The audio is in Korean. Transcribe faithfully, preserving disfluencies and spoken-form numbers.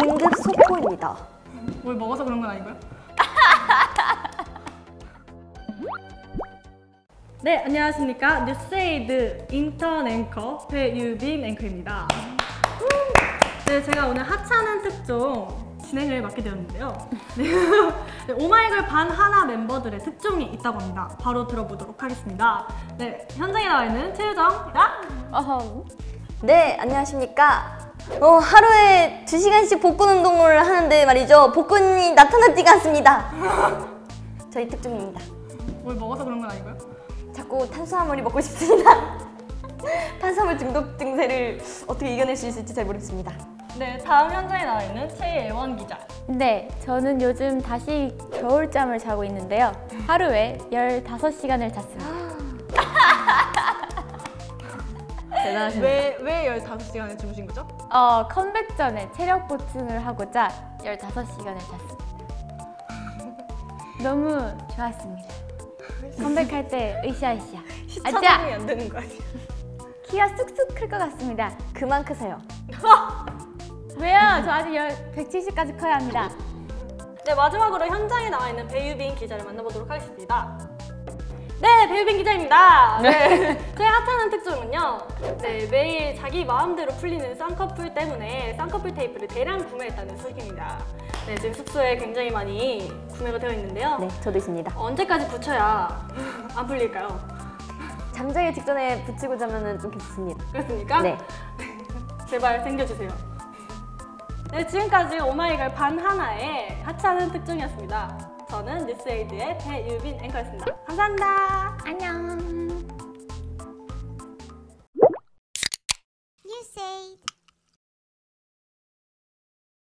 긴급 속보입니다. 뭘 먹어서 그런 건 아니고요? 네, 안녕하십니까. 뉴스에이드 인턴 앵커 배유빈 앵커입니다. 네, 제가 오늘 하찮은 특종 진행을 맡게 되었는데요. 네, 오마이걸 반 하나 멤버들의 특종이 있다고 합니다. 바로 들어보도록 하겠습니다. 네, 현장에 나와 있는 최유정입니다. 어허. 네, 안녕하십니까. 어, 하루에 두 시간씩 복근 운동을 하는데 말이죠. 복근이 나타나지가 않습니다. 저희 특종입니다. 뭘 먹어서 그런 건 아니고요? 자꾸 탄수화물이 먹고 싶습니다. 탄수화물 중독 증세를 어떻게 이겨낼 수 있을지 잘 모르겠습니다. 네, 다음 현장에 나와 있는 최예원 기자. 네, 저는 요즘 다시 겨울잠을 자고 있는데요. 하루에 열다섯 시간을 잤습니다. 대단하십니다. 왜, 왜 열다섯 시간을 주무신 거죠? 어, 컴백 전에 체력 보충을 하고자 열다섯 시간을 잤습니다. 너무 좋았습니다. 컴백할 때 으쌰으쌰. 시차 아자! 적응이 안 되는 거 아니에요? 키가 쑥쑥 클 것 같습니다. 그만 크세요. 왜요? 저 아직 백칠십까지 커야 합니다. 네, 마지막으로 현장에 나와 있는 배유빈 기자를 만나보도록 하겠습니다. 네, 배유빈 기자입니다. 네. 저희 하찮은 특종은요, 네, 매일 자기 마음대로 풀리는 쌍꺼풀 때문에 쌍꺼풀 테이프를 대량 구매했다는 소식입니다. 네, 지금 숙소에 굉장히 많이 구매가 되어 있는데요. 네, 저도 있습니다. 언제까지 붙여야 안 풀릴까요? 잠자기 직전에 붙이고 자면 좀 괜찮습니다. 그렇습니까? 네. 제발 챙겨주세요. 네, 지금까지 오마이걸 반 하나의 하찮은 특종이었습니다. 저는 뉴스에이드의 배유빈 앵커였습니다. 감사합니다. 안녕.